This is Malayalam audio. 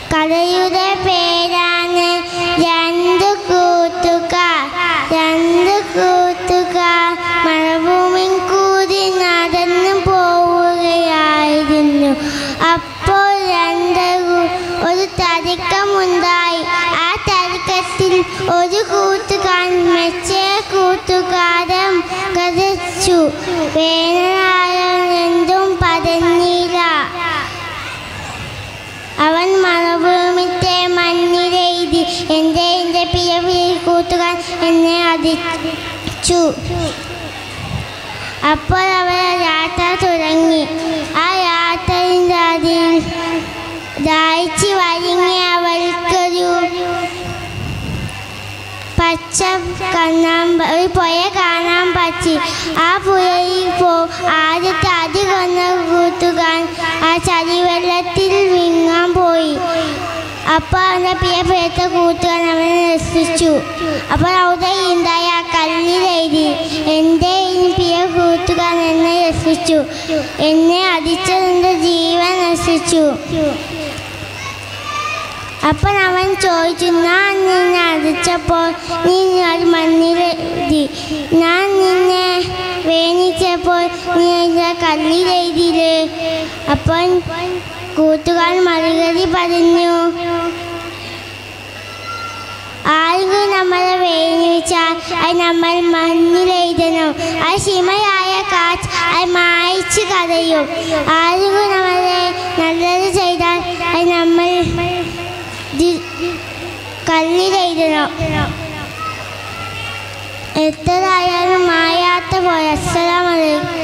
കഥയുടെ പേരാണ് രണ്ട് കൂട്ടുകാർ. മരുഭൂമി കൂടി നടന്നു പോവുകയായിരുന്നു. അപ്പോൾ ഒരു തർക്കമുണ്ടായി. ആ തർക്കത്തിൽ ഒരു കൂട്ടുകാരൻ മറ്റേ കൂട്ടുകാരൻ കരച്ചു. വേണനായും എന്തും പറഞ്ഞില്ല. അവൻ മരുഭൂമിത്തെ മണ്ണിലെഴുതി, എൻ്റെ പ്രിയ കൂട്ടുകാരൻ എന്നെ അടിച്ചു. അപ്പോൾ അവർ യാത്ര തുടങ്ങി. ആ യാത്രയിൽ ദാഹിച്ച് വരിങ്ങി അവർക്കൊരു ഒരു പുഴ കാണാൻ പറ്റി. ആ പുഴയിൽ ആദ്യത്തെ അടി കൊന്ന കൂട്ടുകാരൻ ആ ചളിവെള്ളത്തിൽ വിങ്ങാൻ പോയി. അപ്പോൾ അവൻ്റെ പ്രിയപ്പെട്ട കൂട്ടുകാരൻ അവനെ രക്ഷിച്ചു. അപ്പോൾ അവിടെ ഉണ്ടായ ആ കല്ലിലെഴുതി, എൻ്റെ പ്രിയ കൂട്ടുകാരൻ എന്നെ രക്ഷിച്ചു, എന്നെ അടിച്ചതിൻ്റെ ജീവൻ രക്ഷിച്ചു. അപ്പോൾ അവൻ ചോദിച്ചു, ഞാൻ നിന്നെ അടിച്ചപ്പോൾ നീ അത് മണ്ണിലെഴുതി, ഞാൻ നിന്നെ വേണിച്ചപ്പോൾ നീ അതിൻ്റെ കല്ലിലെഴുതിയില്ലേ? അപ്പോൾ കൂട്ടുകാരൻ മറുപടി പറഞ്ഞു, ആരെങ്കിലും നമ്മളെ വേണിച്ചാൽ അത് നമ്മൾ മണ്ണിലെഴുതണം. അത് ശിമയായ കാറ്റ് അത് മായ്ച്ച് കളയും. ആരെങ്കിലും നമ്മളെ നല്ലത് ചെയ്താൽ അത് നമ്മൾ കല്ലിലെഴുതണം. എത്രയായാലും മായാത്ത പോലെ. അസ്സലാമു അലൈക്കും.